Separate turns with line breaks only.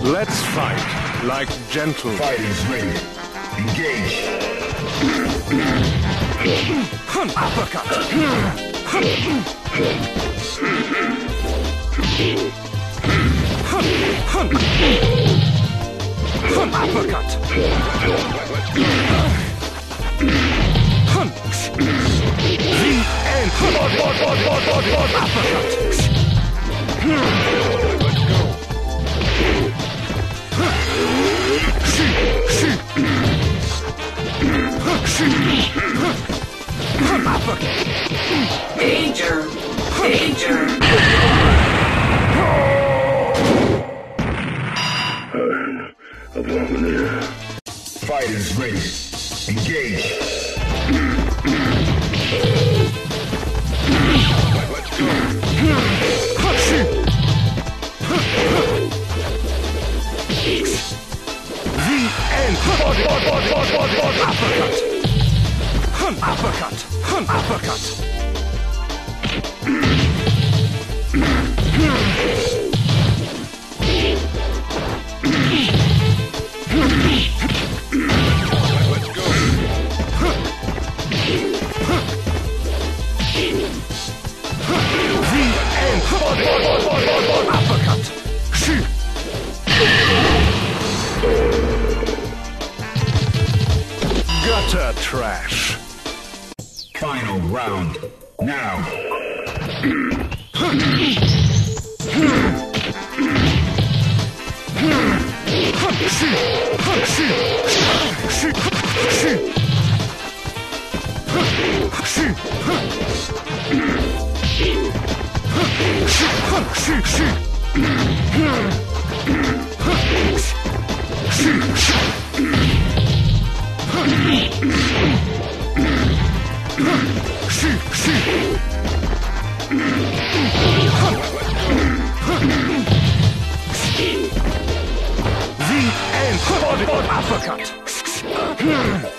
Let's fight like gentlemen.
Fighters ready. Engage.
Uppercut. Uppercut. The end. Uppercut. Let's go.
Danger! Danger!
Fighters ready. Engage.
Let's go. The end. Uppercut. Uppercut. Let's go. The end. Uppercut. Gutter trash.
Final round. Now.
The end. Uppercut.